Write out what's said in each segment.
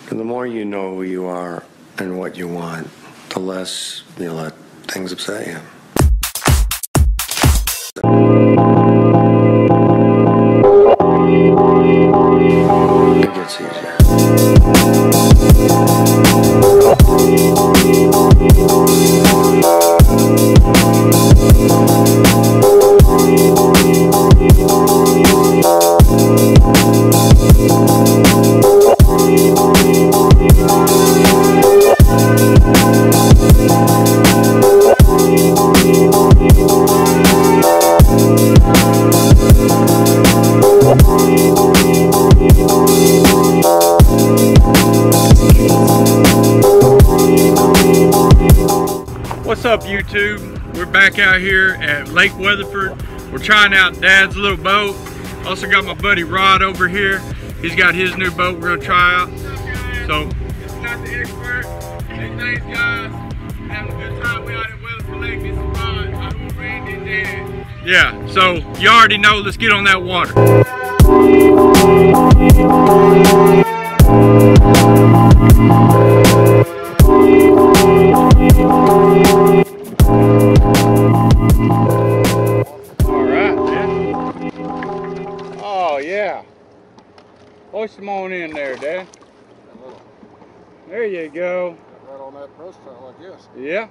And the more you know who you are and what you want, the less you let things upset you. It gets easier. What's up, YouTube? We're back out here at Lake Weatherford. We're trying out Dad's little boat. Also got my buddy Rod over here. He's got his new boat we're gonna try out. So it's not the expert. Hey, thanks guys. Having a good time. We out at Weatherford Lake. This is Rod. I'm Randy and Dad. Yeah, so you already know. Let's get on that water. Hoist them on in there, Dad. There you go. Right on that brush pile like this. Yeah.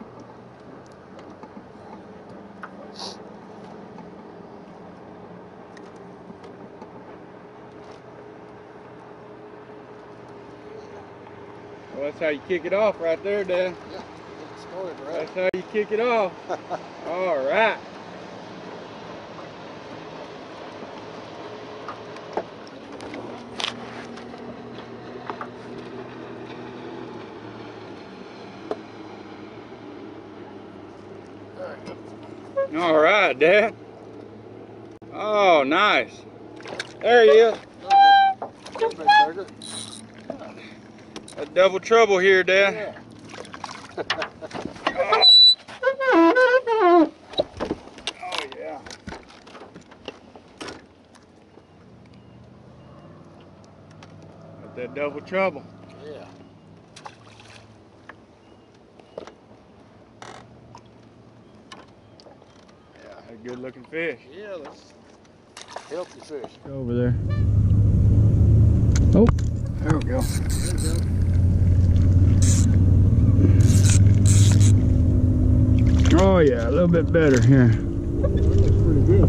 Well, that's how you kick it off right there, Dad. Yeah, get it started, right? That's how you kick it off. All right. All right, Dad. Oh, nice. There he is. That's double trouble here, Dad. Yeah. Oh, yeah. Got that double trouble. Yeah. A good looking fish. Yeah, that's healthy fish. Go over there. Oh, there we go. There you go. Oh yeah, a little bit better here. That's pretty good.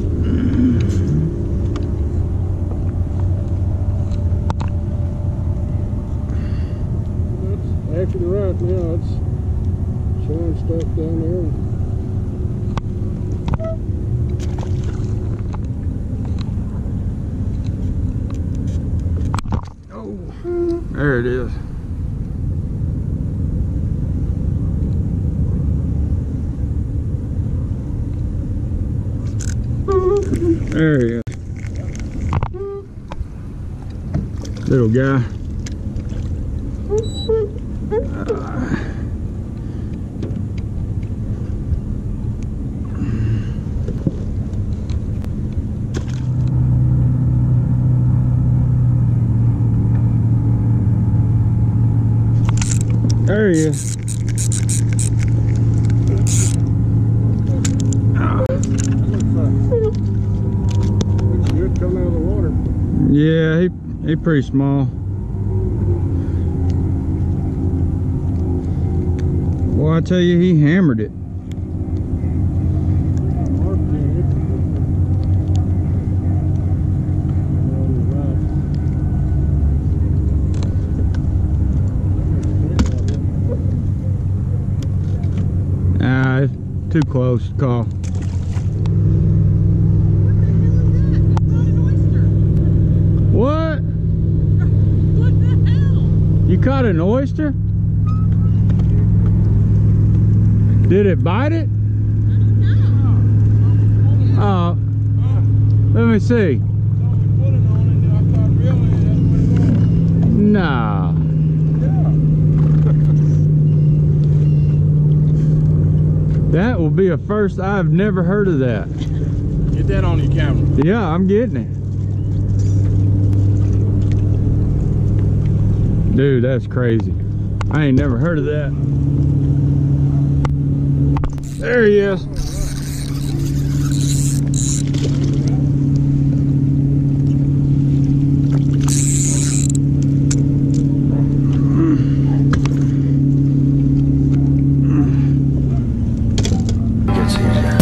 That's actually right now. It's showing stuff down there. There it is. There he is. Little guy. There he is. Looks good coming out of the water. Yeah, he pretty small. Well, I tell you, he hammered it. Too close to call. What? What the hell? You caught an oyster? Did it bite it? Oh, let me see. Nah. That will be a first. I've never heard of that. Get that on your camera. Yeah, I'm getting it. Dude, that's crazy. I ain't never heard of that. There he is. Gets easier.